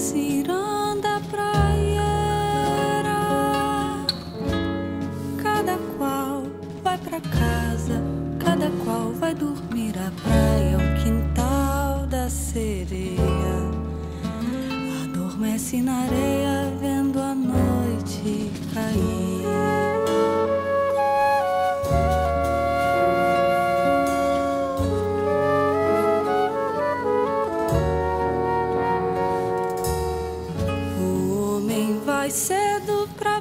ciranda praieira, cada qual vai pra casa, cada qual vai dormir. A praia é o quintal da sereia, adormece na areia vendo a noite cair. Vai cedo pra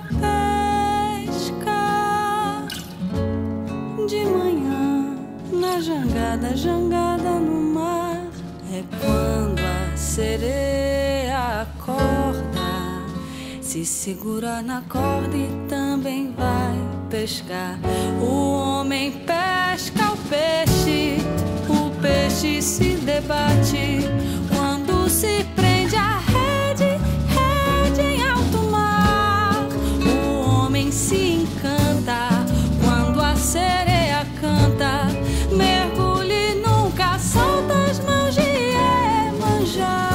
pescar, de manhã na jangada, jangada no mar. É quando a sereia acorda, se segura na corda e também vai pescar. O homem pesca o peixe se debate quando se prende a rede em alto mar. O homem se encanta quando a sereia canta. Mergulhe, nunca solta as mãos de Iemanjá.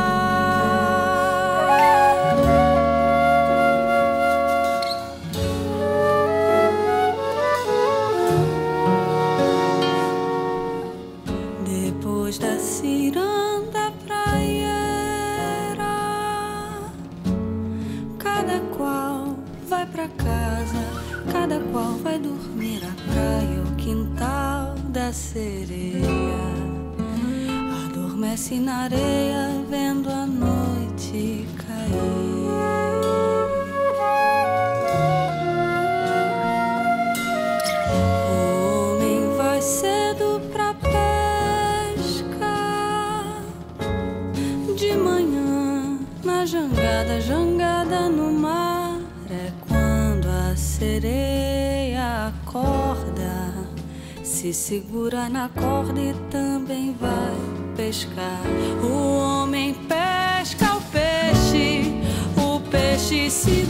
Depois da ciranda praieira, cada qual vai pra casa, cada qual vai dormir. A praia é o quintal da sereia, adormece na areia vendo a noite cair. O homem vai cedo pra pescar, de manhã na jangada, jangada no mar. É quando a sereia acorda, se segura na corda e também vai pescar. O homem pesca o peixe se